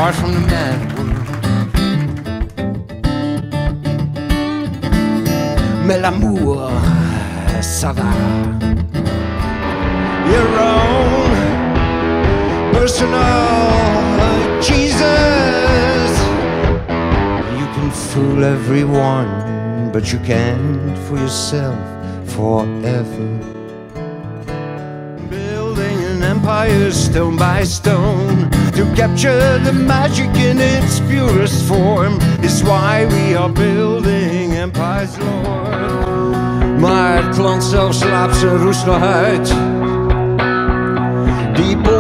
apart from the mad world. Mais l'amour, ça va. Your own personal Jesus. You can fool everyone, but you can't fool yourself forever. Building an empire stone by stone to capture the magic in its purest form is why we are building empires, Lord. Maar het land zelf slaapt zijn roest nog uit. Die